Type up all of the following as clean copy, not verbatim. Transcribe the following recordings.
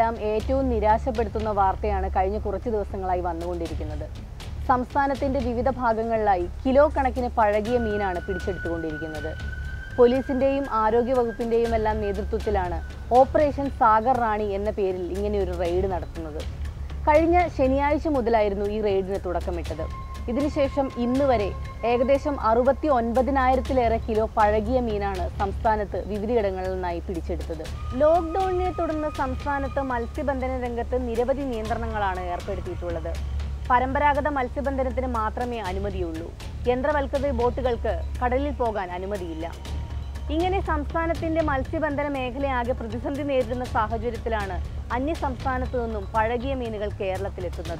മലയാളികളെല്ലാം ഏറ്റവും നിരാശപ്പെടുത്തുന്ന വാർത്തയാണ് കഴിഞ്ഞ കുറച്ച് ദിവസങ്ങളായി വന്നുകൊണ്ടിരിക്കുന്നത്. സംസ്ഥാനത്തിന്റെ വിവിധ ഭാഗങ്ങളിലായി കിലോ കണക്കിന് പഴകിയ മീനാണ് പിടിച്ചെടുത്തുകൊണ്ടിരിക്കുന്നത്. പോലീസിന്റെയും ആരോഗ്യ വകുപ്പിന്റെയും എല്ലാം നേതൃത്വത്തിലാണ് ഓപ്പറേഷൻ സാഗർ റാണി എന്ന പേരിൽ ഇങ്ങനെയൊരു റെയ്ഡ് നടത്തുന്നത്. കഴിഞ്ഞ ശനിയാഴ്ച മുതലായിരുന്നു ഈ റെയ്ഡിന് തുടക്കമിട്ടത്. ഇതിനുശേഷം ഇന്ന് വരെ ഏകദേശം 69,000-ലേറെ കിലോ പഴകിയ മീനാണ് സംസ്ഥാനത്ത് വിവിധയിടങ്ങളിൽ നിന്നായി പിടിച്ചെടുത്തത്. ലോക്ക്ഡൌണിനെ തുടർന്ന് സംസ്ഥാനത്ത് മത്സ്യബന്ധന രംഗത്ത് നിരവധി നിയന്ത്രണങ്ങളാണ് ഏർപ്പെടുത്തിയിട്ടുള്ളത്. പരമ്പരാഗത മത്സ്യബന്ധനത്തിന് മാത്രമേ അനുമതിയുള്ളൂ. യന്ത്രവൽകൃത ബോട്ടുകൾക്ക് കടലിൽ പോകാൻ അനുമതിയില്ല. ഇങ്ങനെ സംസ്ഥാനത്തിന്റെ മത്സ്യബന്ധന മേഖലയാകെ പ്രതിസന്ധി നേരിടുന്ന സാഹചര്യത്തിലാണ് അന്യ സംസ്ഥാനത്തു നിന്നും പഴകിയ മീനുകൾ കേരളത്തിലെത്തുന്നത്.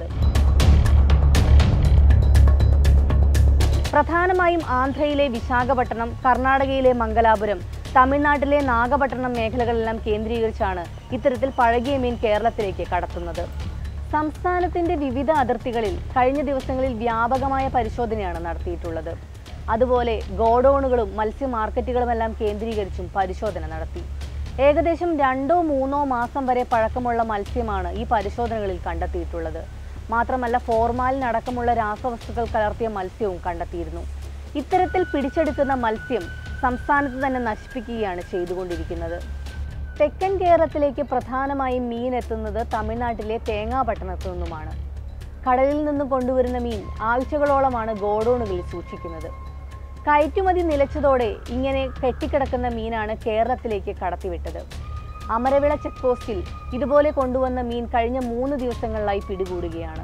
പ്രധാനമായും ആന്ധ്രയിലെ വിശാഖപട്ടണം, കർണാടകയിലെ മംഗലാപുരം, തമിഴ്നാട്ടിലെ നാഗപട്ടണം മേഖലകളെല്ലാം കേന്ദ്രീകരിച്ചാണ് ഇത്തരത്തിൽ പഴകിയ മീൻ കേരളത്തിലേക്ക് കടത്തുന്നത്. സംസ്ഥാനത്തിന്റെ വിവിധ അതിർത്തികളിൽ കഴിഞ്ഞ ദിവസങ്ങളിൽ വ്യാപകമായ പരിശോധനയാണ് നടത്തിയിട്ടുള്ളത്. അതുപോലെ ഗോഡൌണുകളും മത്സ്യ മാർക്കറ്റുകളുമെല്ലാം കേന്ദ്രീകരിച്ചും പരിശോധന നടത്തി. ഏകദേശം 2-3 മാസം വരെ പഴക്കമുള്ള മത്സ്യമാണ് ഈ പരിശോധനകളിൽ കണ്ടെത്തിയിട്ടുള്ളത്. മാത്രമല്ല ഫോർമാലിൻ അടക്കമുള്ള രാസവസ്തുക്കൾ കലർത്തിയ മത്സ്യവും കണ്ടെത്തിയിരുന്നു. ഇത്തരത്തിൽ പിടിച്ചെടുക്കുന്ന മത്സ്യം സംസ്ഥാനത്ത് തന്നെ നശിപ്പിക്കുകയാണ് ചെയ്തുകൊണ്ടിരിക്കുന്നത്. തെക്കൻ കേരളത്തിലേക്ക് പ്രധാനമായും മീൻ എത്തുന്നത് തമിഴ്നാട്ടിലെ തേങ്ങാപട്ടണത്തു നിന്നുമാണ്. കടലിൽ നിന്നും കൊണ്ടുവരുന്ന മീൻ ആഴ്ചകളോളമാണ് ഗോഡൌണുകളിൽ സൂക്ഷിക്കുന്നത്. കയറ്റുമതി നിലച്ചതോടെ ഇങ്ങനെ കെട്ടിക്കിടക്കുന്ന മീനാണ് കേരളത്തിലേക്ക് കടത്തിവിട്ടത്. അമരവിള ചെക്ക് പോസ്റ്റിൽ ഇതുപോലെ കൊണ്ടുവന്ന മീൻ കഴിഞ്ഞ 3 ദിവസങ്ങളിലായി പിടികൂടുകയാണ്.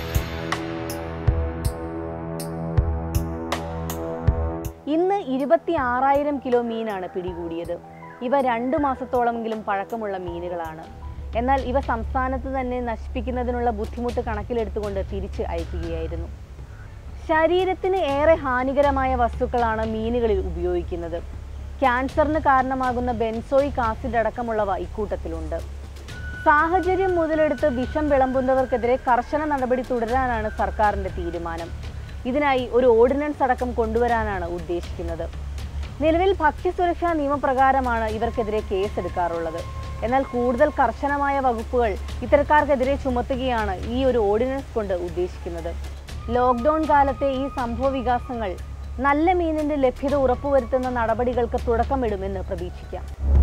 ഇന്ന് 26,000 കിലോ മീനാണ് പിടികൂടിയത്. ഇവ 2 മാസത്തോളമെങ്കിലും പഴക്കമുള്ള മീനുകളാണ്. എന്നാൽ ഇവ സംസ്ഥാനത്ത് തന്നെ നശിപ്പിക്കുന്നതിനുള്ള ബുദ്ധിമുട്ട് കണക്കിലെടുത്തുകൊണ്ട് തിരിച്ച് അയക്കുകയായിരുന്നു. ശരീരത്തിന് ഏറെ ഹാനികരമായ വസ്തുക്കളാണ് മീനുകളിൽ ഉപയോഗിക്കുന്നത്. ക്യാൻസറിന് കാരണമാകുന്ന ബെൻസോയിക് ആസിഡ് അടക്കമുള്ളവ ഇക്കൂട്ടത്തിലുണ്ട്. സാഹചര്യം മുതലെടുത്ത് വിഷം വിളമ്പുന്നവർക്കെതിരെ കർശന നടപടി തുടരാനാണ് സർക്കാരിന്റെ തീരുമാനം. ഇതിനായി ഒരു ഓർഡിനൻസ് അടക്കം കൊണ്ടുവരാനാണ് ഉദ്ദേശിക്കുന്നത്. നിലവിൽ ഭക്ഷ്യസുരക്ഷാ നിയമപ്രകാരമാണ് ഇവർക്കെതിരെ കേസെടുക്കാറുള്ളത്. എന്നാൽ കൂടുതൽ കർശനമായ വകുപ്പുകൾ ഇത്തരക്കാർക്കെതിരെ ചുമത്തുകയാണ് ഈ ഒരു ഓർഡിനൻസ് കൊണ്ട് ഉദ്ദേശിക്കുന്നത്. ലോക്ക്ഡൌൺ കാലത്തെ ഈ സംഭവ വികാസങ്ങൾ നല്ല മീനിന്റെ ലഭ്യത ഉറപ്പുവരുത്തുന്ന നടപടികൾക്ക് തുടക്കമിടുമെന്ന് പ്രതീക്ഷിക്കാം.